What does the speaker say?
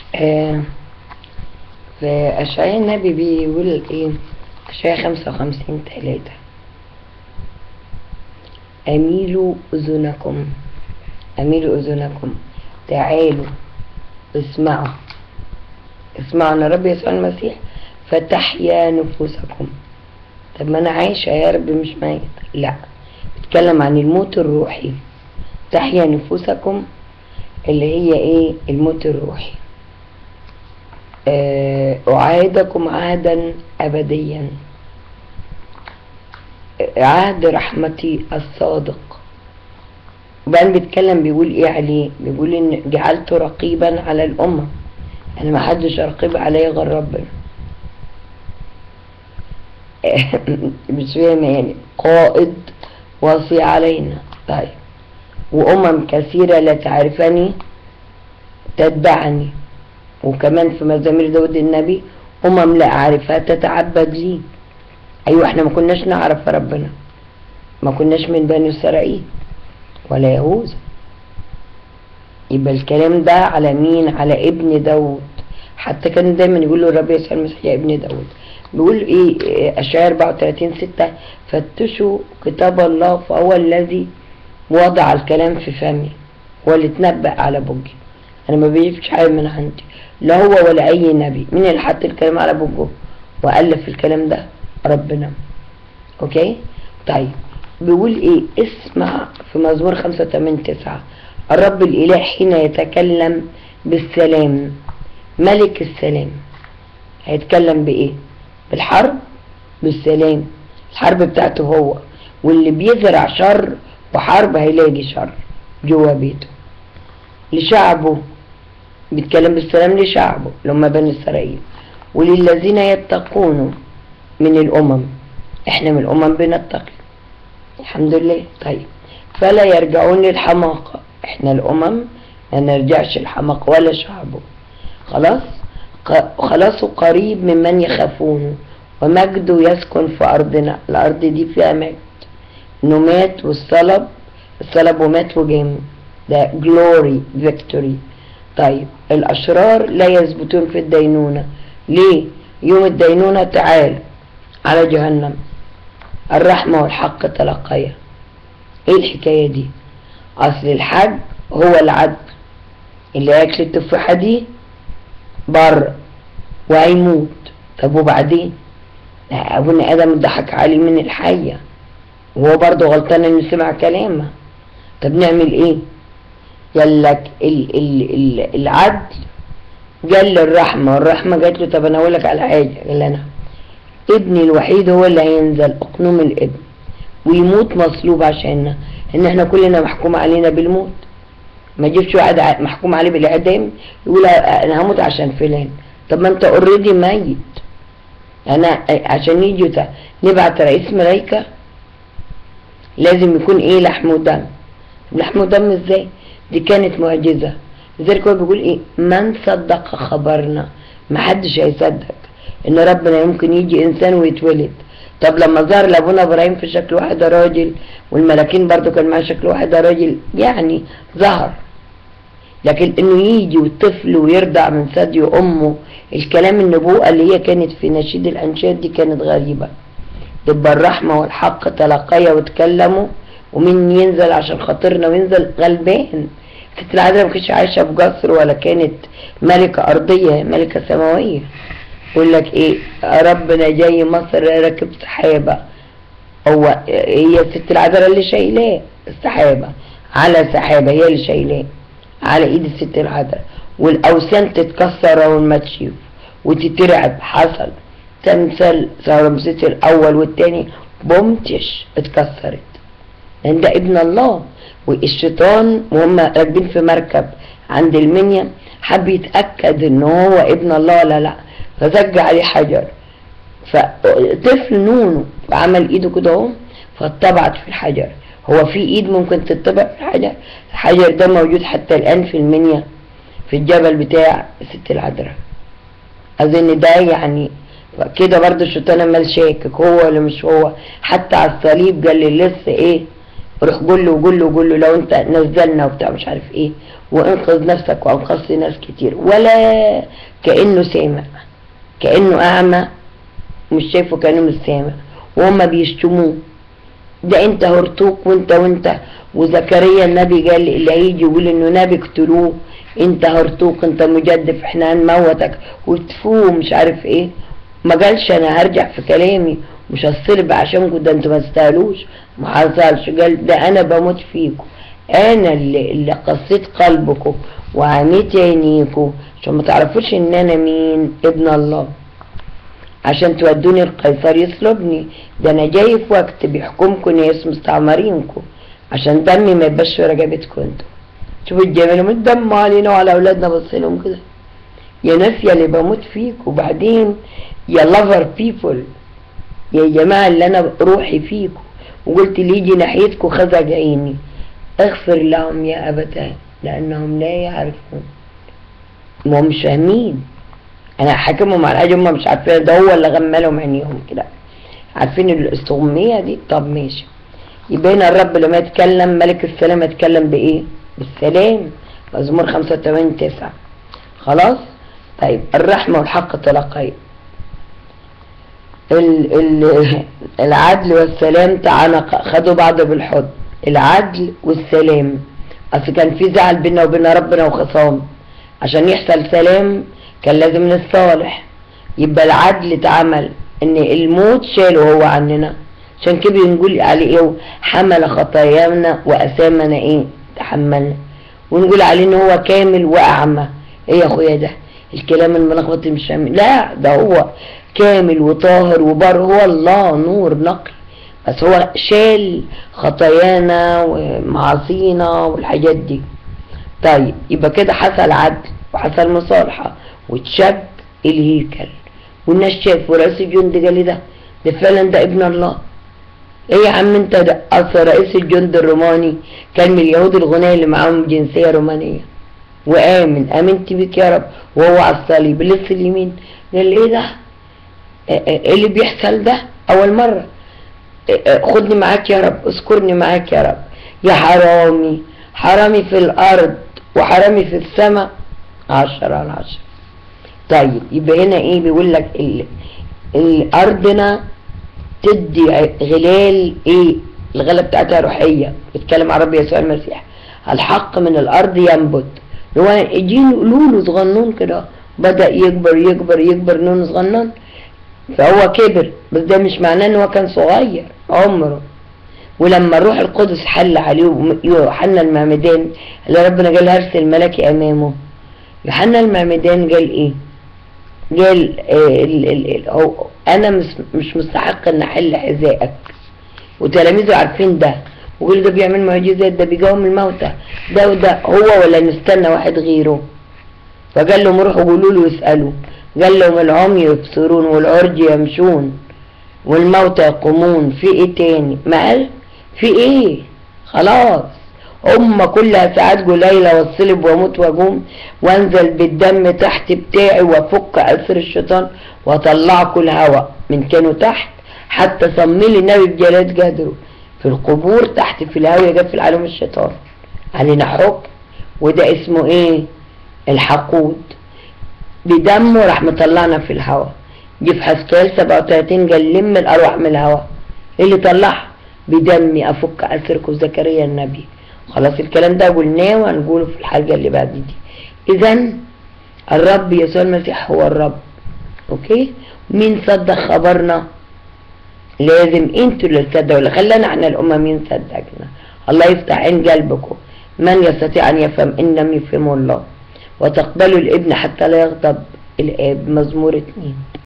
آه في أشعياء النبي بيقول ايه؟ أشعياء 55:3 أميلوا أذنكم، أميلوا أذنكم، تعالوا اسمعوا، اسمعوا أن رب يسوع المسيح فتحيا نفوسكم. طب ما أنا عايشة يا رب مش ميت، لا، بتكلم عن الموت الروحي. تحيا نفوسكم اللي هي ايه؟ الموت الروحي. أعاهدكم عهدا أبديا، عهد رحمتي الصادق. وبعدين بيتكلم بيقول ايه عليه؟ بيقول ان جعلته رقيبا على الأمة، انا ما حدش رقيب عليا غير ربنا. مش فاهم يعني، قائد وصي علينا. طيب، وأمم كثيرة لا تعرفني تتبعني. وكمان في مزامير داود النبي أمم لا أعرفها تتعبد لي. أيوة، احنا ما كناش نعرف ربنا، ما كناش من بني إسرائيل ولا يهوذا. يبقى الكلام ده على مين؟ على ابن داود. حتى كان دايما يقول له الرب يسوع المسيح يا ابن داود. بيقول ايه؟ أشعياء 34:6 فتشوا كتاب الله فهو الذي وضع الكلام في فمي، هو اللي اتنبأ على بوجي. انا ما بيجيبش حاجه من عندي، لا هو ولا اي نبي. مين اللي حط الكلام على بوجه والف الكلام ده؟ ربنا. اوكي. طيب، بيقول ايه؟ اسمع في مزمور 85:9 الرب الاله حين يتكلم بالسلام، ملك السلام. هيتكلم بايه؟ بالحرب، بالسلام. الحرب بتاعته هو، واللي بيزرع شر وحرب هيلاقي شر جوا بيته. لشعبه بيتكلم بالسلام، لشعبه اللي هم بني اسرائيل. وللذين يتقون من الامم، احنا من الامم بنتقي الحمد لله. طيب، فلا يرجعون للحماقه، احنا الامم ما نرجعش الحماقه ولا شعبه. خلاص، خلاص قريب ممن يخافونه ومجده يسكن في ارضنا. الارض دي فيها مجد، انه مات والصلب، الصلب ومات وجام، ده glory victory. طيب، الاشرار لا يثبتون في الدينونة. ليه؟ يوم الدينونة تعال على جهنم. الرحمة والحق تلقيا. ايه الحكاية دي؟ اصل الحج هو العدل. اللي ياكل التفاحة دي بره وهيموت. طب وبعدين؟ ابونا ادم ضحك عليه من الحية وهو برضه غلطان انه سمع كلامها. طب نعمل ايه؟ قالك العدل جال الرحمة، والرحمة جات له. طب انا اقول لك على حاجة، قال انا ابني الوحيد هو اللي هينزل اقنوم الابن ويموت مصلوب عشاننا، ان احنا كلنا محكوم علينا بالموت. ما جيبش واحد محكوم عليه بالاعدام يقول انا هموت عشان فلان. طب ما انت اوريدي ميت. انا عشان يجي نبعت رئيس ملايكة لازم يكون ايه؟ لحم ودم. لحم ودم ازاي؟ دي كانت معجزة. لذلك هو بيقول ايه؟ من صدق خبرنا. محدش هيصدق ان ربنا يمكن يجي انسان ويتولد. طب لما ظهر لابونا ابراهيم في شكل واحد راجل، والملاكين برضو كان معاه شكل واحد راجل، يعني ظهر. لكن انه يجي والطفل ويرضع من ثدي امه، الكلام النبوءة اللي هي كانت في نشيد الانشاد دي كانت غريبة. يبقى الرحمة والحق تلقيا وتكلموا، ومين ينزل عشان خاطرنا؟ وينزل غلبان. ست العذراء ما كانتش عايشة في قصر ولا كانت ملكة أرضية، ملكة سماوية. يقول لك ايه؟ ربنا جاي مصر راكب سحابة. هي ست العذراء اللي شايلاه السحابة، على سحابة هي اللي شايلاه على ايد الست العذراء. والاوثان تتكسر اول ما تشوف وتترعب. حصل تمثال رمسيس الاول والتاني بومتش اتكسرت، لان ده ابن الله. والشيطان وهم راكبين في مركب عند المنيا حب يتاكد ان هو ابن الله ولا لا، فزج عليه حجر. فطفل نونو عمل ايده كده اهو فاتطبعت في الحجر. هو في ايد ممكن تتطبع في الحجر؟ الحجر ده موجود حتى الان في المنيا في الجبل بتاع الست العذراء. اظن ده يعني كده برضه الشيطان عمال شاكك هو ولا مش هو. حتى على الصليب قال لي لسه ايه؟ روح قول له وقول له وقول له لو انت نزلنا وبتاع مش عارف ايه، وانقذ نفسك وانقذت ناس كتير، ولا كأنه سامع، كأنه اعمى مش شايفه، كأنه مش سامع، وهم بيشتموه ده انت هرطوك وانت وزكريا النبي قال اللي هيجي يقول انه نبي اقتلوه، انت هرطوك، انت مجدف، احنا هنموتك وتفوه مش عارف ايه. ما قالش انا هرجع في كلامي مش هصلب عشانكم، ده انتوا ما تستاهلوش، ما حصلش. قال ده انا بموت فيكم، انا اللي قصيت قلبكم وعميت عينيكم عشان ما تعرفوش ان انا مين، ابن الله، عشان تودوني القيصر يصلبني. ده انا جاي في وقت بيحكمكم ناس مستعمرينكم عشان دمي ما يبقاش في رقبتكم انتوا. شوفوا الجمال، الدم علينا وعلى اولادنا، بصيلهم كده يا ناس يا اللي بموت فيك، وبعدين يا لافر بيبول، يا جماعه اللي انا روحي فيكم، وقلت اللي يجي ناحيتكم خزق عيني، اغفر لهم يا ابتاه لانهم لا يعرفون. ما هم مش فاهمين، انا حاكمهم على حاجه هم مش عارفين، ده هو اللي غملهم عينيهم كده. عارفين الاستغمية دي؟ طب ماشي. يبقى هنا الرب لما يتكلم ملك السلام يتكلم بايه؟ بالسلام. مزمور 85:9. خلاص. طيب الرحمة والحق تلقي. العدل والسلام تعانق، خدوا بعض بالحضن. العدل والسلام، اصل كان في زعل بيننا وبين ربنا وخصام، عشان يحصل سلام كان لازم نتصالح. يبقى العدل اتعمل ان الموت شاله هو عننا، عشان كده بنقول عليه ايه؟ حمل خطايانا واثامنا ايه؟ تحملنا. ونقول عليه ان هو كامل واعمى. ايه يا اخويا ده الكلام الملخبط مش فاهم؟ لا، ده هو كامل وطاهر وبر، هو الله نور نقي، بس هو شال خطايانا ومعاصينا والحاجات دي. طيب يبقى كده حصل عدل وحصل مصالحة واتشب الهيكل، والناس شافوا رئيس الجند قال ده فعلا ده ابن الله. ايه يا عم انت؟ ده اصل رئيس الجند الروماني كان من اليهود الغنية اللي معاهم جنسية رومانية، امنت بيك يا رب، وهو على الصليب لسه اليمين. قال ايه ده؟ ايه اللي بيحصل ده؟ اول مرة. خدني معاك يا رب، اذكرني معاك يا رب. يا حرامي، حرامي في الارض وحرامي في السماء، 10/10. طيب يبقى هنا ايه؟ بيقول لك ارضنا تدي غلال ايه؟ الغله بتاعتها روحيه. بيتكلم عن رب يسوع المسيح، الحق من الارض ينبت. هو اجين لولو صغنون كده بدا يكبر يكبر يكبر، نون صغنن، فهو كبر، بس ده مش معناه ان هو كان صغير عمره. ولما الروح القدس حل عليه يوحنا المعمدان اللي ربنا قال هرسل ملكي امامه، يوحنا المعمدان قال ايه؟ قال انا مش مستحق ان احل حذائك. وتلاميذه عارفين ده، ويقول ده بيعمل معجزات، ده بيقوم الموتى، ده وده، هو ولا نستنى واحد غيره؟ فقال لهم روحوا قولوا له يسالوا. قال لهم العمي يبصرون والعرج يمشون والموتى يقومون. في ايه تاني؟ ما قال في ايه؟ خلاص. كلها ساعات قليلة واتصلب واموت واقوم وانزل بالدم تحت بتاعي وافك اسر الشيطان واطلعكوا الهوى من كانوا تحت، حتى صملي النبي بجلاد قدره في القبور تحت في الهوى يقفل عليهم الشيطان. علينا حكم، وده اسمه ايه؟ الحقود. بدمه راح مطلعنا في الهوى. جه في حسكال 37 قال لم الارواح من الهوى. اللي طلعها بدمي افك اسركم، زكريا النبي. خلاص الكلام ده قلناه وهنقوله في الحلقه اللي بعد دي. اذا الرب يسوع المسيح هو الرب. اوكي؟ مين صدق خبرنا؟ لازم انتوا اللي تصدقوا، اللي خلانا احنا الامميين صدقنا. الله يفتح عين قلبكم. من يستطيع ان يفهم ان لم يفهمه الله؟ وتقبلوا الابن حتى لا يغضب الاب. مزمور 2.